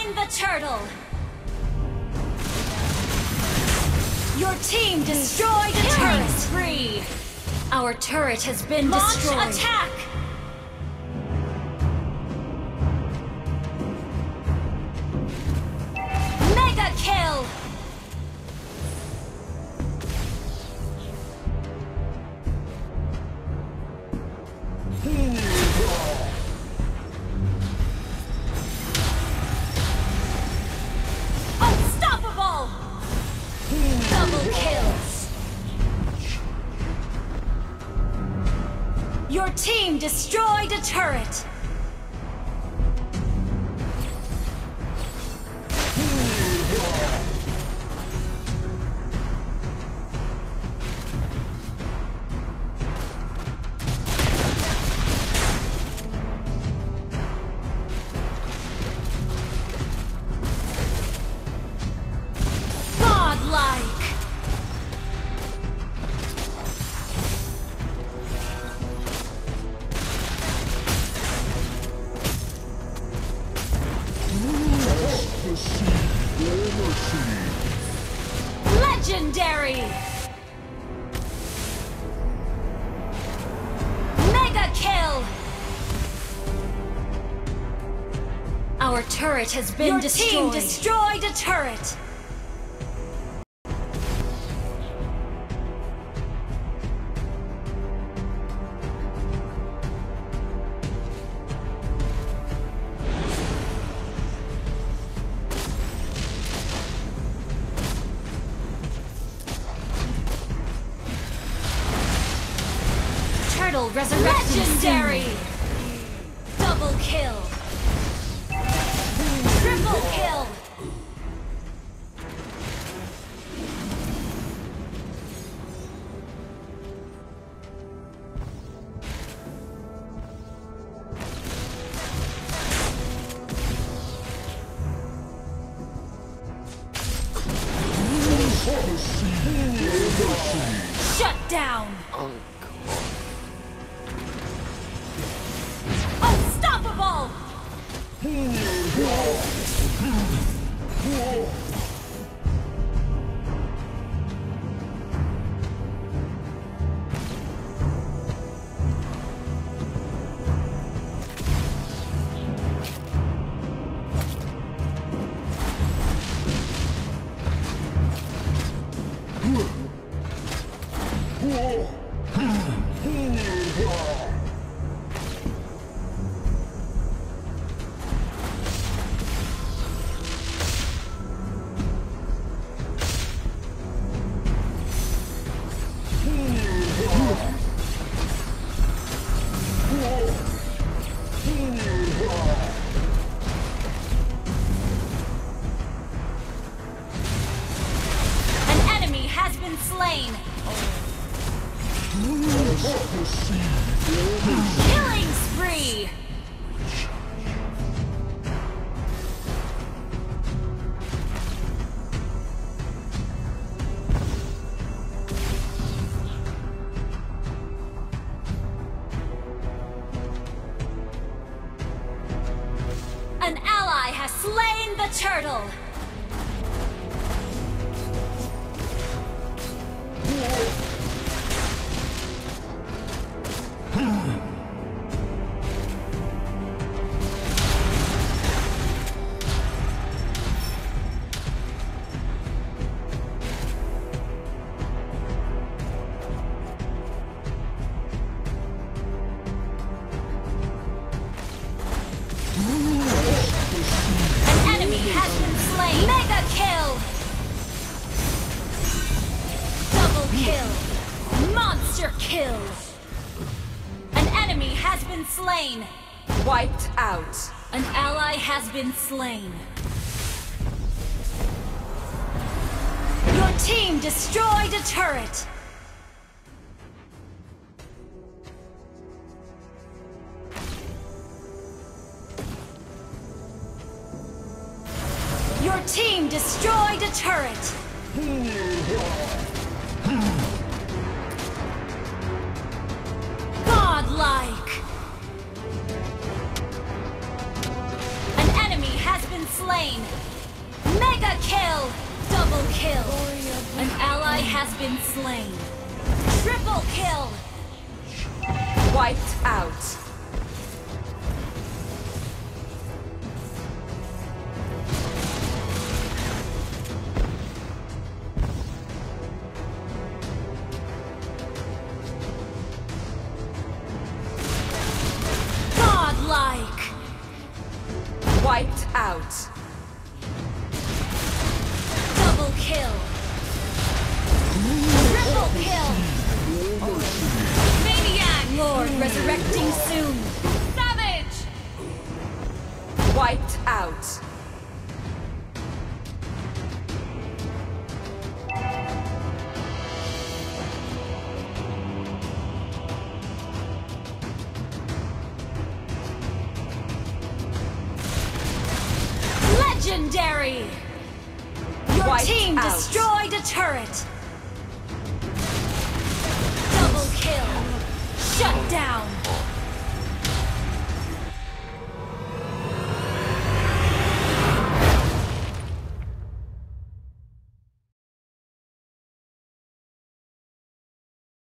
slain the turtle! Your team destroyed a turret! Spree! Our turret has been destroyed! Launch attack! Mega kill! Unstoppable! Double kills! Your team destroyed a turret! Legendary! Mega kill! Our turret has been destroyed. Your team destroyed a turret! Turtle resurrected. Legendary! Double kill! Triple kill! Shut down! Unstoppable! Slain. Killing spree. An ally has slain the turtle. An enemy has been slain. Mega kill! Double kill! Monster kill! An enemy has been slain. Wiped out. An ally has been slain. Your team destroyed a turret. Your team destroyed a turret! Godlike! An enemy has been slain. Mega kill! Double kill! An ally has been slain. Triple kill! Wiped out. Godlike! Wiped out. Double kill! Triple kill! Maniac! Lord resurrecting soon! Savage! Wiped out. Legendary! Your Wiped team out. destroyed a turret! Double kill! Shut down!